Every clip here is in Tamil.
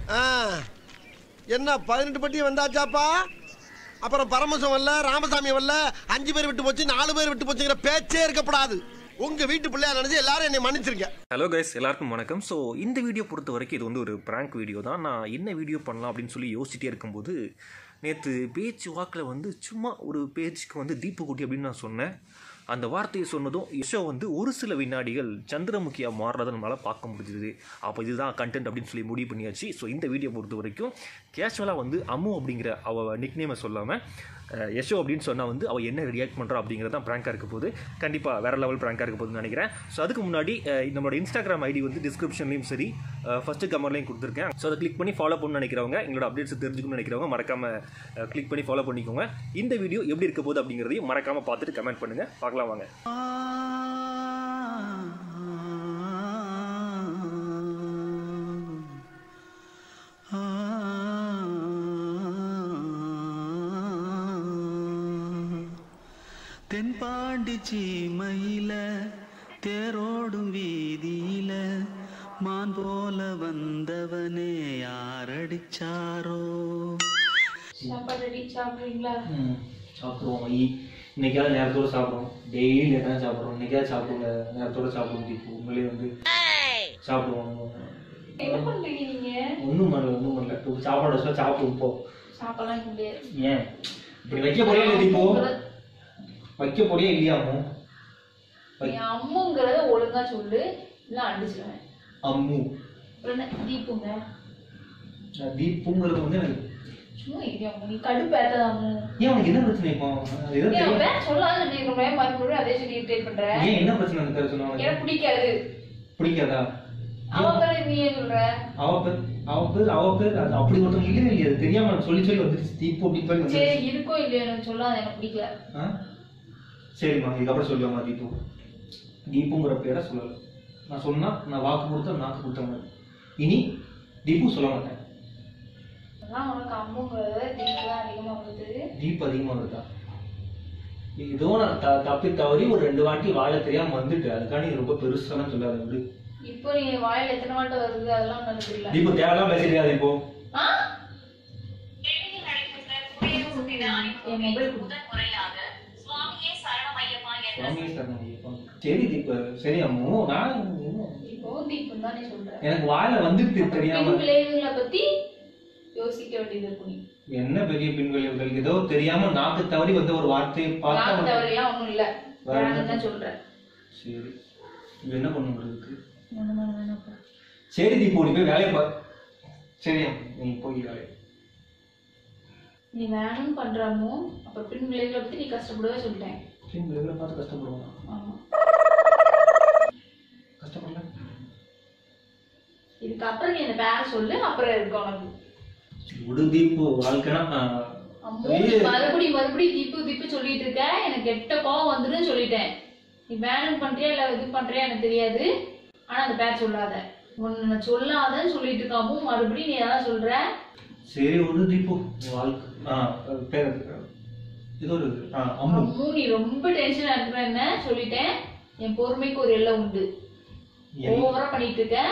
என்ன 18 பட்டி வந்தாச்சாப்பா? அப்புறம் பரமசம் வரல, ராமசாமி வரல, 5 பேர் விட்டு போச்சு, 4 பேர் விட்டு போச்சுங்கிற பேச்சே இருக்கப்படாது. உங்க வீட்டு பிள்ளையா நினைச்சு எல்லாரும் என்னை மன்னிச்சிருங்க. ஹலோ கைஸ், எல்லாருக்கும் வணக்கம். ஸோ இந்த வீடியோ பொறுத்த வரைக்கும் இது வந்து ஒரு ப்ராங்க் வீடியோ தான். நான் என்ன வீடியோ பண்ணலாம் அப்படின்னு சொல்லி யோசிச்சுட்டே இருக்கும்போது நேற்று பேச்சு வாக்கில் வந்து சும்மா ஒரு பேச்சுக்கு வந்து தீப்பு குட்டி அப்படின்னு நான் சொன்னேன். அந்த வார்த்தையை சொன்னதும் யஷோ வந்து ஒரு சில வினாடிகள் சந்திரமுகியாக மாறுறதை நம்மளால் பார்க்க முடிஞ்சுது. அப்போ இதுதான் கண்டென்ட் அப்படின்னு சொல்லி முடிவு பண்ணியாச்சு. ஸோ இந்த வீடியோ பொறுத்த வரைக்கும் கேஷுவலாக வந்து அம்மு அப்படிங்கிற அவள் நிக்நேமை சொல்லாமல் யஷோ அப்படின்னு சொன்னால் வந்து அவள் என்ன ரியாக்ட் பண்ணுறா அப்படிங்கிறது தான் ப்ராங்காக இருக்க போது. கண்டிப்பாக வேறு லெவல் ப்ராங்காக இருக்க போகுதுன்னு நினைக்கிறேன். ஸோ அதுக்கு முன்னாடி நம்மளோட இன்ஸ்டாகிராம் ஐடி வந்து டிஸ்கிரிப்ஷன்லையும் சரி ஃபஸ்ட்டு கமெண்ட்லையும் கொடுத்துருக்கேன். ஸோ அதை கிளிக் பண்ணி ஃபாலோ பண்ணணும்னு நினைக்கிறவங்க, எங்களோட அப்டேட்ஸ் தெரிஞ்சுக்கணும்னு நினைக்கிறவங்க மறக்காமல் கிளிக் பண்ணி ஃபாலோ பண்ணிக்கோங்க. இந்த வீடியோ எப்படி இருக்க போகுது அப்படிங்கிறதையும் மறக்காமல் பார்த்துட்டு கமெண்ட் பண்ணுங்கள். பார்க்கலாம் வாங்க. தென்பாண்டி சீமையில தேரோடும் வீதியில மான் போல வந்தவனே யாரடிச்சாரோ? சாப்பாடு ரெடி, சாப்பிடுறீங்களா? சாப்பிடுவோம். இன்னைக்காவது நேரத்தோடு சாப்பிடுவோம். டெய்லி லேட்டாக சாப்பிட்றோம். இன்னைக்காவது சாப்பிடுங்க, நேரத்தோடு சாப்பிடுவோம். இப்போ உங்களே வந்து சாப்பிடுவோம். என்ன பண்றீங்க நீங்க? ஒன்றும் பண்ணல. இப்போ சாப்பாடு வச்சா சாப்பிடுவோம். போ சாப்பிடலாம் முடியாது. ஏன் இப்படி வைக்க போறியா இல்லை? இப்போ வைக்க போறியா இல்லையாமோ? அம்முங்கிறத ஒழுங்கா சொல்லு, இல்லை அடிச்சிருவேன். அம்மு தீப்புங்க. தீப்புங்கிறது வந்து எனக்கு சும்மா இல்லையா, நீ கடுப்பு ஏத்ததாமு. ஏன் உனக்கு என்ன பிரச்சனை? இப்போ சொல்லாத மறுபடியும் அதே சொல்லி இரிட்டேட் பண்ற. ஏன் என்ன பிரச்சனை? எனக்கு சொன்னாங்க எனக்கு பிடிக்காது. பிடிக்காதா? அவ பேரு நீ ஏன் சொல்ற? அவ பேர் அது அப்படி ஒருத்தவங்க இல்லவே இல்லையா? தெரியாம சொல்லி வந்துருச்சு. தீப்பு அப்படின்னு சரி, இருக்கோ இல்லையோ எனக்கு சொல்லாத, எனக்கு பிடிக்கல. சரிம்மா, இதுக்கப்புறம் சொல்லுவாங்க தீப்பு. தீப்புங்கிற பேரை சொல்லலை. நான் சொன்னா நான் வாக்கு கொடுத்த நாக்கு கொடுத்த மாதிரி. இனி தீப்பு சொல்ல மாட்டேன். உனக்கு அம்முங்கிறத தீப்பு தான் அதிகமா வருது. தீப்பு அதிகமா வருதா? இதோ நான் தப்பி தவறி ஒரு 2 வாட்டி வாயில தெரியாம வந்துட்டு அதுக்காண்டி ரொம்ப பெருசாலாம் சொல்லாத விடு. இப்போ நீ வாயில எத்தனை வாட்டி வருது அதெல்லாம் எனக்கு தெரியல. தீப்பு தேவையெல்லாம் பேசிருக்காது. இப்போ என் மொபைல் கொடுத்த சரி தீப, சரி அம்மு. நான் இப்போ தீபு தான் நீ சொல்ற. எனக்கு வாயில வந்துட்டு தெரியாம விளைவுகளை பத்தி யோசிக்க வேண்டியது இருக்கு. நீ என்ன பெரிய பின் விளைவுகள்? ஏதோ தெரியாம நாக்கு தவறி வந்த ஒரு வார்த்தையை பார்த்தா தவறிலாம் ஒண்ணும் இல்ல, நான் சொல்றேன். சரி, இது என்ன பண்ணுங்கிறதுக்கு? வேணாப்பா. சரி தீபு, நீ போய் வேலையை பாரு. சரி நீ போய் வேலை. நீ வேணும் பண்றாமோ அப்ப பின் விளைவுகளை பத்தி நீ கஷ்டப்படவே சொல்லிட்டேன். பின் விளைவுகளை பார்த்து கஷ்டப்படுவாங்க. ஆமா, கஷ்டப்படல. இதுக்கு அப்புறம் நீ அந்த பேரை சொல்லு, அப்புறம் இருக்கு உனக்கு. விடு தீபு, வாழ்க்கைனா மறுபடியும் தீப்பு சொல்லிட்டு இருக்க. எனக்கு கெட்ட கோவம் வந்துடும் சொல்லிட்டேன். நீ வேணும் பண்றியா இல்ல இது பண்றியா எனக்கு தெரியாது, ஆனா அந்த பேர் சொல்லாத. உன்னை சொல்லாதன்னு சொல்லிட்டு இருக்காமோ மறுபடியும் நீ ஏதாவது சொல்ற. சரி விடு தீபு, வாழ்க்கை பேர் இது ஒரு அம்மு. நீ ரொம்ப டென்ஷனா இருக்கிற, என்ன சொல்லிட்டேன். என் பொறுமைக்கு ஒரு எல்லை உண்டு. ஓவரா பண்ணிட்டு இருக்க.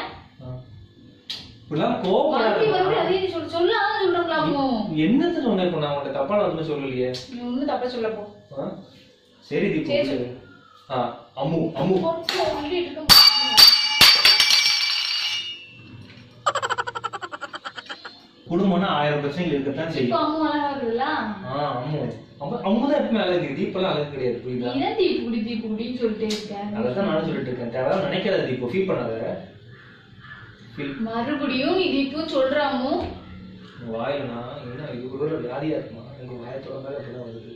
என்னது சொன்ன? இப்ப நான் உன்கிட்ட தப்பா நான் சொல்லலையே. நீ ஒண்ணும் தப்பா சொல்ல போ. சரி தீபு. அம்மு குடும்பம்னா 1000 பிரச்சனைகள் இருக்கத்தான் செய்யும். அம்மு அழகா இருக்குல்ல? அம்முதான் எப்பவுமே அழகு. தீப்பெல்லாம் அழகு கிடையாது. புரியுதா? நீ தான் தீப்பு குடின்னு சொல்லிட்டே இருக்கேன். அதான் நானும் சொல்லிட்டு இருக்கேன். தேவையான நினைக்காத தீபு, ஃபீல் பண்ணாத. மறுபடியும் நீ தீப்பு சொல்றாமோ வாயிலனா என்ன இது கூட வியாதியா இருக்குமா? எனக்கு வாயத்தோட மேல அப்படிதான் வருது.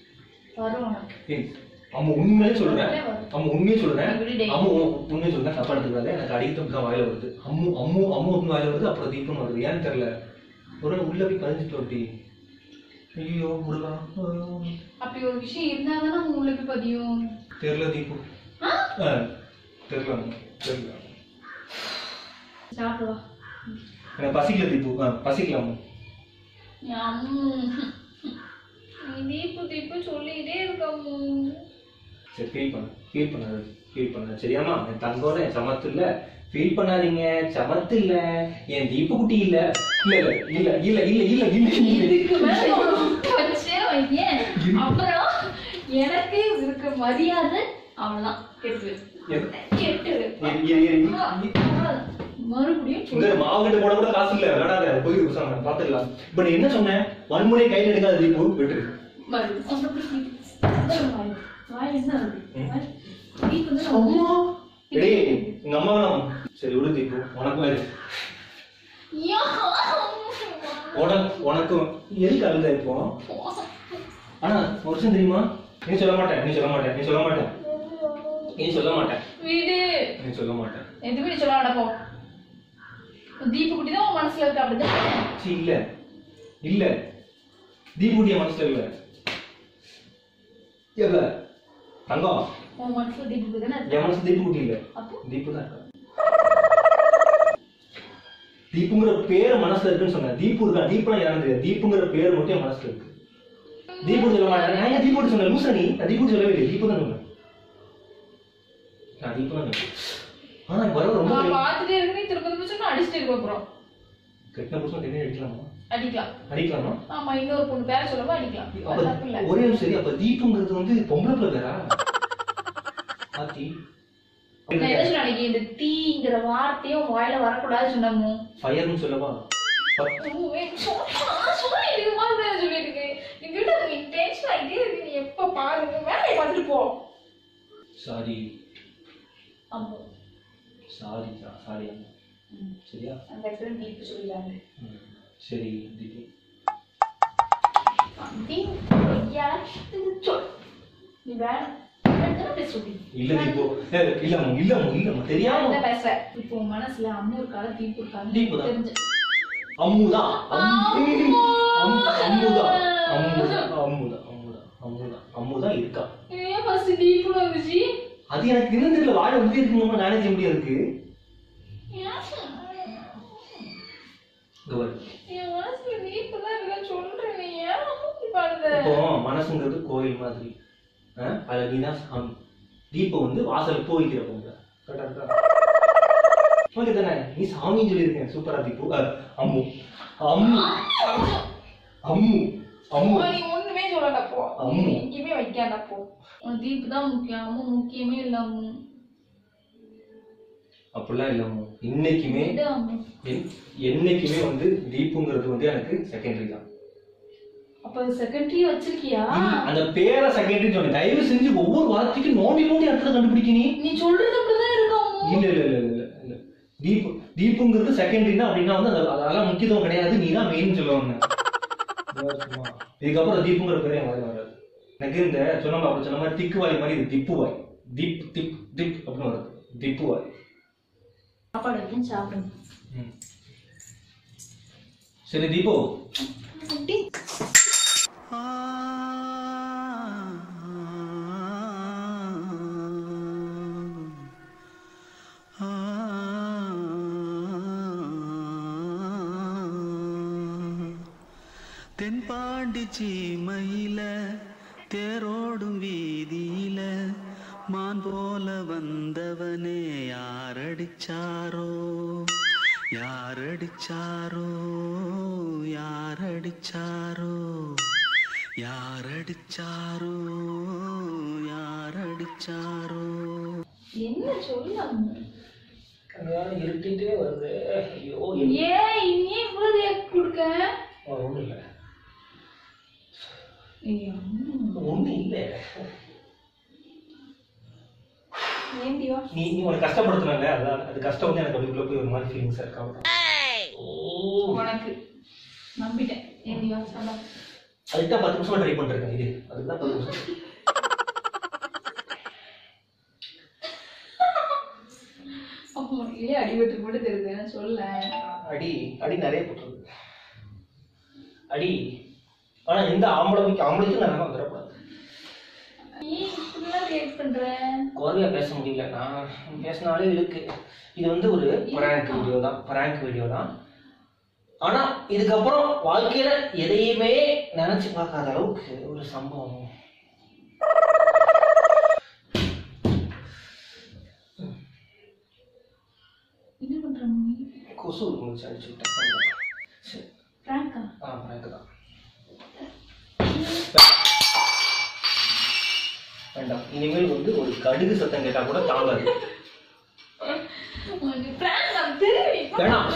அம்மா உண்மையே சொல்றேன். அம்மா உண்மையே சொல்றேன். அம்மா உண்மையே சொல்றேன். தப்பா எடுத்துக்காத. எனக்கு அடிக்கட்டும் தான் வாயில வருது. அம்மு வாயில வருது, அப்புறம் தீபம் வருது. ஏன்னு தெரியல. ஒரு உள்ள போய் பதிஞ்சிட்டு அப்படி. ஐயோ முருகா, அப்படி ஒரு விஷயம் இருந்தாதானே உங்களுக்கு பதியும். தெரியல தீபு. தெரியல. சாப்பிடுவா. எனக்கு பசிக்கல தீபு. பசிக்கலாம். தீப்பு சொல்லிட்டே இருக்காமோ. சரி, ஃபீல் பண்ண சரியாமா? என் தங்கோட என் சமத்து இல்ல. ஃபீல் பண்ணாதீங்க, சமத்து இல்ல, என் தீப்பு குட்டி இல்ல. இல்ல இல்ல இல்ல இல்ல இல்ல இல்ல இதுக்கு மேல வச்சே வையேன். அப்புறம் எனக்கு இருக்க மரியாதை அவ்வளவுதான் கெட்டு மறுபடியும் மாவுகிட்ட போட கூட காசு இல்ல, விளையாடாத, போயிட்டு பாத்துக்கலாம். இப்ப நீ என்ன சொன்ன? வன்முறை கையில் எடுக்காத தீப்பு, விட்டுரு. எங்க அம்மா சரி விடு தீப்பு, உனக்கும் உனக்கும் எதுக்கு அழுத இப்போ? ஆனா ஒரு விஷயம் தெரியுமா? நீ சொல்ல மாட்டேன், நீ சொல்ல மாட்டேன், நீ சொல்ல மாட்டேன், நீ சொல்ல மாட்டேன், வீடு நீ சொல்ல மாட்டேன், எதுவுமே சொல்ல மாட்டேன். தீப்பு குட்டி தான் உன் மனசுல இருக்கு அப்படிதான். இல்ல இல்ல, தீப்பு குட்டிய மனசுல இல்ல. எவ்வளவு தங்கம் உன் மனசுல தீப்பு குட்டி தானே? என் மனசுல தீப்பு குட்டி இல்ல, தீப்பு தான் இருக்கா. தீப்புங்கிற பேர் மனசுல இருக்குன்னு சொன்ன. தீப்பு இருக்கா? தீப்புலாம் யாரும் தெரியாது. தீப்புங்கிற பேர் மட்டும் என் மனசுல இருக்கு. தீப்பு சொல்ல மாட்டேன். நான் ஏன் தீப்பு சொன்னேன்? லூசா நீ? நான் தீப்பு சொல்லவே இல்லை, தீப்பு தான் சொன்னேன். நான் தீப்பு தான் சொன்னேன். ஆனா பரவாயில்ல, ரொம்ப பாத்துட்டே இருக்கு. நீ திருப்பி சொன்னா அடிச்சுட்டே இருக்க அப்புறம். கெட்ட புருஷன் என்ன அடிக்கலாமா? அடிக்கலாம். அடிக்கலாமா? ஆமா, இன்னொரு பொண்ணு பேர சொல்லவா அடிக்கலாம். ஒரே சரி. அப்ப தீப்புங்கிறது வந்து பொம்பளை பிள்ளை பேரா? ஆத்தி நான் என்ன சொன்னேன்? இந்த தீங்கிற வார்த்தையே உன் வாயில வரக்கூடாது சொன்னமோ. ஃபயர்னு சொல்லவா? எப்ப பாருங்க வேலையை பார்த்துட்டு போ. சாரி சாரி சாரி சரியா? அந்த தீப்பு சொல்லிடாங்க. சரி தீபு. நீ வேணும் இல்ல தீபு, இல்லம்மா இல்லம்மா இல்லம்மா தெரியாம பேச. இப்போ மனசுல அம்மு இருக்காது, தீப்பு இருக்காது, தீப்பு தான். தெரிஞ்சு அம்முதான் அம்முதான் அம்முதான் இருக்கா. ஏன் ஃபர்ஸ்ட் தீப்பு வந்துச்சு? அது எனக்கு இன்னும் தெரியல. வாழ உறுதி இருக்குமா மேனேஜ் செய்ய முடியாது இருக்கு. என் மனசுல தீப்பு தான் இல்ல சொல்றேன். நீ ஏன் பாருங்க? இப்போ மனசுங்கிறது கோயில் மாதிரி. அதுல நீதான் சாமி. தீபம் வந்து வாசல் போய் வைக்கிற பொங்க. ஓகே தானே? நீ சாமின்னு சொல்லியிருக்கேன். சூப்பரா தீபு. அம்மு அம்மு அம்மு அம்மு. நீ ஒண்ணுமே சொல்லலப்போ. அம்மு எங்கேயுமே வைக்காதப்போ. உன் தீப்பு தான் முக்கியம். அம்மு முக்கியமே இல்ல. அம்மு அப்படிலாம் இல்ல. அம்மு இன்னைக்குமே என்னைக்குமே வந்து தீப்புங்கிறது வந்து எனக்கு செகண்டரி தான். அப்ப செகண்டரி வச்சிருக்கியா? அந்த பேரை செகண்டரி சொன்னேன். தயவு செஞ்சு ஒவ்வொரு வார்த்தைக்கும் நோண்டி நோண்டி அர்த்தத்தை கண்டுபிடிக்க. நீ சொல்றது அப்படிதான் இருக்கும். இல்ல இல்ல இல்ல இல்ல இல்ல. தீப்புங்கிறது செகண்டரினா அப்படின்னா வந்து அதெல்லாம் முக்கியத்துவம் கிடையாது. நீ தான் மெயின் சொல்லுவாங்க. இதுக்கப்புறம் தீப்புங்கிற பேரே மாதிரி வராது எனக்கு. இந்த சொன்ன அப்படி சொன்ன மாதிரி திக்குவாய் மாதிரி இது திப்புவாய். தீப் திப் திப் அப்படின்னு வருது. திப்புவாய். சாப்பாடு சாப்பிடுங்க. சரி தீபு. தென்பாண்டி சீமையில தேரோடும் வீதியில மான் போல வந்தவனே யாரடிச்சாரோ யாரடிச்சாரோ யாரடிச்சாரோ யாரடிச்சாரோ யாரடிச்சாரோ. என்ன சொல்லலாம்? இருட்டிட்டே வருது. ஐயோ ஏன் இன்னே இவ்வளவு கொடுக்க? ஒண்ணும் இல்ல ஒண்ணு இல்ல. நீ உனக்கு கஷ்டப்படுத்தல. அது கஷ்டம் வந்து எனக்கு அதுக்குள்ள போய் ஒரு மாதிரி ஃபீலிங்ஸா இருக்கா. உனக்கு நம்பிட்டேன். ஏண்டிவா சொல்ல. அதுதான் 10 நிமிஷமா ட்ரை பண்றேன். இது அதுதான் 10 நிமிஷம். அப்போ ஏன் அடிபட்டு போட்டு தெரியுது சொல்ல. அடி அடி நிறைய போட்டுருக்கு. அடி ஆனா இந்த ஆம்பளைக்கு நான் வந்துடக்கூடாது. குறையா பேச முடியல. நான் பேசினாலே இருக்கு. இது வந்து ஒரு பிராங்க் வீடியோ தான். ஆனா இதுக்கப்புறம் வாழ்க்கையில எதையுமே நினைச்சு பார்க்காத அளவுக்கு ஒரு சம்பவம். கொசு உங்களுக்கு அடிச்சு விட்டேன். சரி பிராங்கா? பிராங்க் தான். வேண்டாம், இனிமேல் வந்து ஒரு கடுகு சத்தம் கேட்டா கூட தாங்காது. உங்களுக்கு பிராங்க் தான் தெரியும். வேணாம்.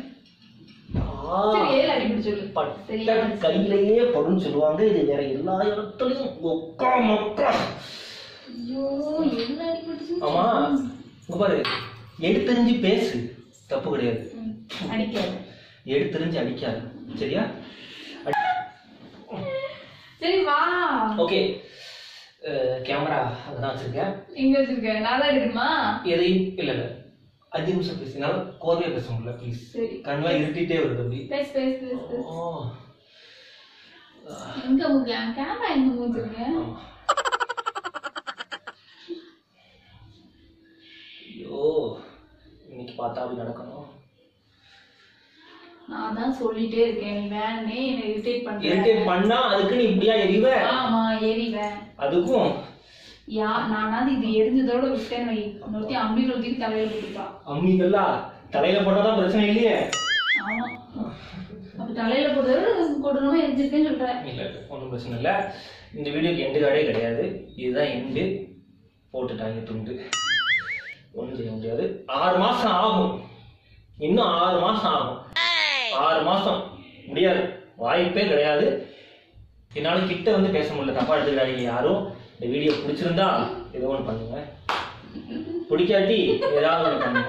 சரி ஏல அடி பிடிச்சு சொல்லு. பட்ட கையிலேயே படும் சொல்லுவாங்க. இது வேற எல்லா இடத்துலயும் ஒக்கா மக்கா. ஐயோ என்ன அடி பிடிச்சு. ஆமா இங்க பாரு, எடுத்தறிஞ்சு பேசு, தப்பு கிடையாது. அடிக்காத, எடுத்தறிஞ்சு அடிக்காது. சரியா? சரி வா. ஓகே, கேமரா அதான் வச்சிருக்கேன். எங்க வச்சிருக்க? நான் தான் எடுக்கணுமா? எதையும் இல்ல 5 நிமிஷம் பேசினால கோர்வையா பேச முடியல ப்ளீஸ். சரி கண்ணெல்லாம் இருட்டிட்டே வருது அப்படி. பேசு பேசு பேசு. எங்க உங்க கேமரா எங்க வச்சிருக்க? ஐயோ இன்னைக்கு பார்த்தா அப்படி நடக்கணும். நான் தான் சொல்லிட்டே இருக்கேன், நீ வேணே என்ன இரிட்டேட் பண்ற. இரிட்டேட் பண்ணா அதுக்கு நீ இப்படியா எரிவ? ஆமா எரிவேன். அதுக்கும் நானாவது இது எரிஞ்சதோட விட்டேன் வை, இன்னொருத்தி அம்மிகள் தூக்கி தலையில போட்டுப்பா. அம்மிகளா தலையில போட்டாதான் பிரச்சனை இல்லையே. ஆமா அப்ப தலையில போட்டதோட கொடூரமா எரிஞ்சிருக்கேன்னு சொல்றேன். இல்ல ஒன்றும் பிரச்சனை இல்லை. இந்த வீடியோக்கு எண்டு கார்டே கிடையாது, இதுதான் எண்டு. போட்டுட்டாங்க துண்டு, ஒன்றும் செய்ய முடியாது. 6 மாசம் ஆகும், இன்னும் 6 மாசம் ஆகும். 6 மாசம் முடியாது, வாய்ப்பே கிடையாது. என்னால கிட்ட வந்து பேச முடியல, தப்பா எடுத்துக்காதீங்க யாரும். இந்த வீடியோ பிடிச்சிருந்தா ஏதோ ஒன்று பண்ணுங்க, பிடிக்காட்டி ஏதாவது ஒன்று பண்ணுங்க.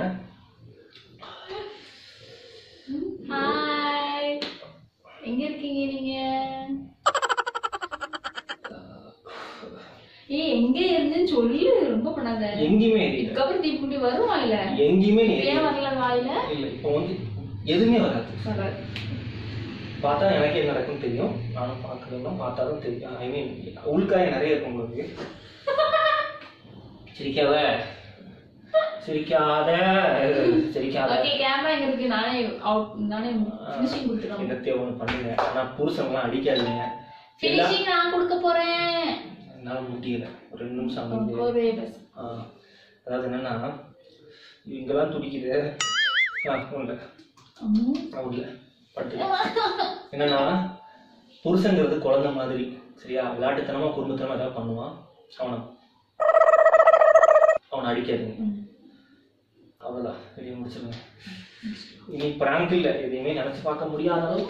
ஹாய், எங்க இருக்கீங்க நீங்க? எங்க இருந்துன்னு சொல்லி ரொம்ப பண்ணாத. எங்கேயுமே இதுக்கப்புறம் தீப்புட்டி வருமா இல்ல? எங்கேயுமே ஏன் வரல வாயில? இல்ல இப்போ வந்து எதுவுமே வராது. பார்த்தா எனக்கு என்ன நடக்குன்னு தெரியும், நானும் பார்க்கணும், பார்த்தாலும் தெரியும். ஐ மீன் உள்காயம் நிறைய இருக்கும் உங்களுக்கு. சிரிக்காத சிரிக்காத சிரிக்காத. ஓகே கேமரா எங்க இருக்கு? நானே ஃபினிஷிங் கொடுத்துறேன். என்னத்தையும் ஒன்று பண்ணுங்க, ஆனால் புருஷன்லாம் அடிக்காதீங்க. ஃபினிஷிங் நான் கொடுக்க போறேன். என்னால் முடியல, ஒரு 2 நிமிஷம் அமைந்து. அதாவது என்னன்னா இங்கெல்லாம் துடிக்குது. ஒன்றும் இல்லை பட்டு. என்னன்னா புருஷங்கிறது குழந்தை மாதிரி, சரியா? விளையாட்டுத்தனமா குடும்பத்தனமா ஏதாவது பண்ணுவான், அவனை அடிக்காதுங்க. அவ்வளோதான், வெளியே முடிச்சிருங்க. இனி பிராங்க் இல்லை, எதையுமே நினைச்சு பார்க்க முடியாத அளவுக்கு.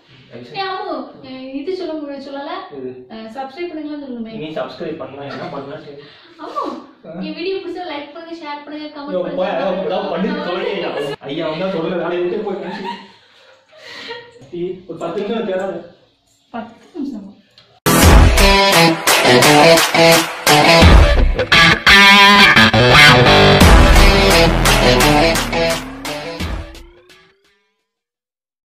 இது சொல்ல முடியாது, சொல்லல. சப்ஸ்கிரைப் பண்ணுங்களா சொல்லுங்க. இனி சப்ஸ்கிரைப் பண்ணா என்ன பண்ணலாம் சரி. ஆமா, இந்த வீடியோ பிடிச்சா லைக் பண்ணுங்க, ஷேர் பண்ணுங்க, கமெண்ட் பண்ணுங்க. ஐயா வந்தா சொல்ல வேலையை விட்டு போய் ஒரு 10 நிமிஷம் தேடாது. 10 நிமிஷம்